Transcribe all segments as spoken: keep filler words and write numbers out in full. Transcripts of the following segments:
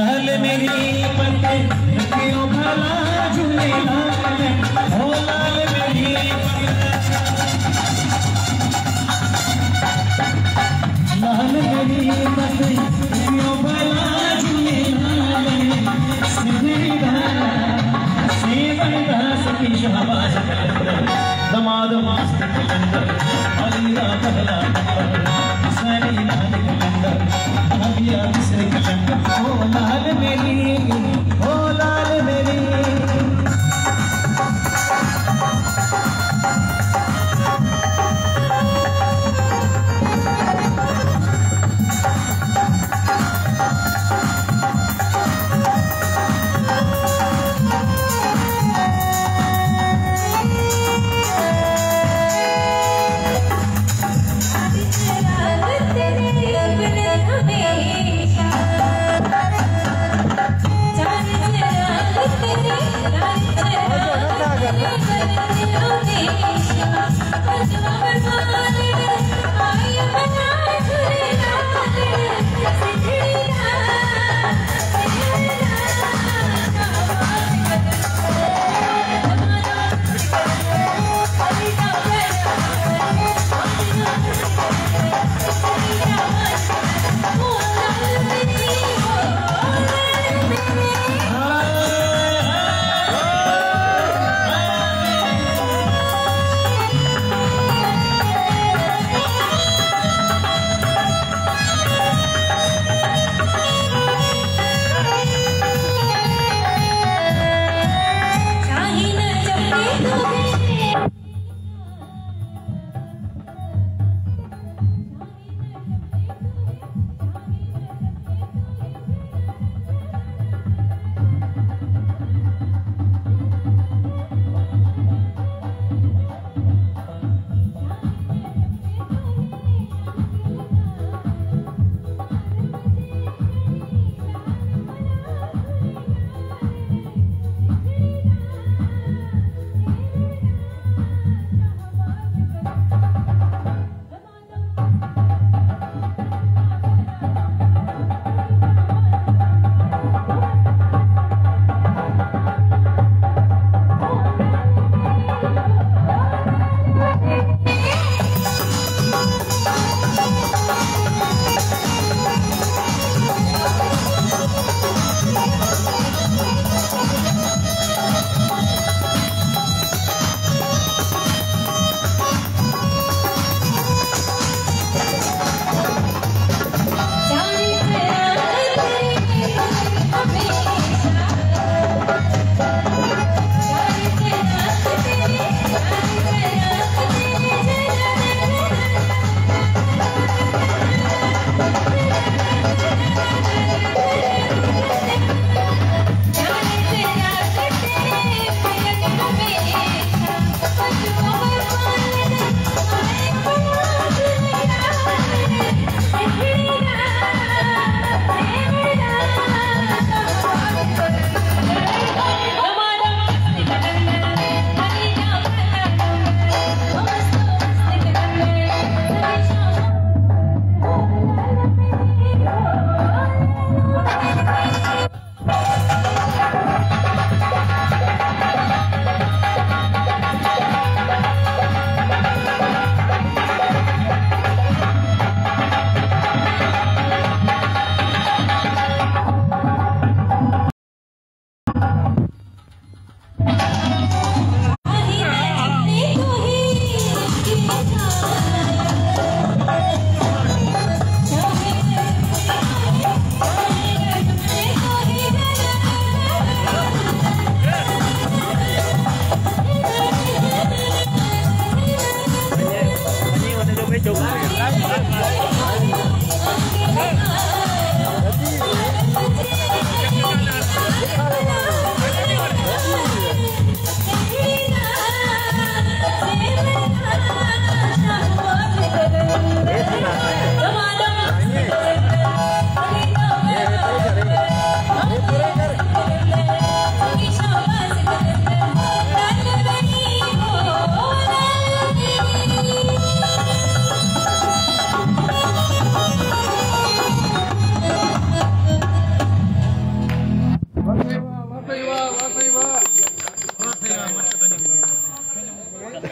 लाल मेरी पते क्यों भला झूले लाल ओ लाल मेरी लाल मेरी पते क्यों भला झूले लाल सिमरदा सिमरदा सखी शहबाज कलंदर दमाद मस्त कलंदर अलीरा पहला नंबर सनी लाल कलंदर अबिया दूसरे कलंदर ओ लाल मेरी ओ लाल मेरी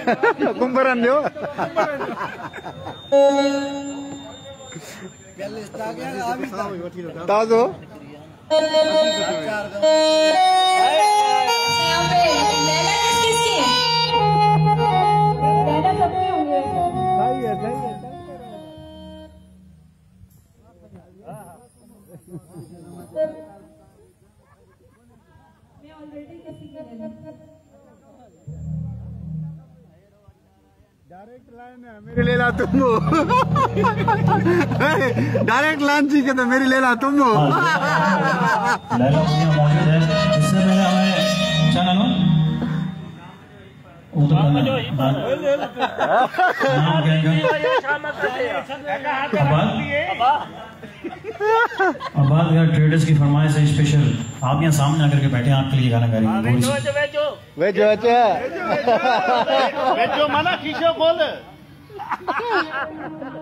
कुंभकर्ण जो ताजो डायरेक्ट लाइन है मेरी ले ला तुम डायरेक्ट लाइन ठीक है तो मेरी ले ला तुम मौजूद है इससे पहले हमें चैनल अब ट्रेडर्स की फरमाइश है स्पेशल आप यहाँ सामने आकर के बैठे आपके लिए गाना गाएंगे वेजो वेजो वेजो माना खींचो बोल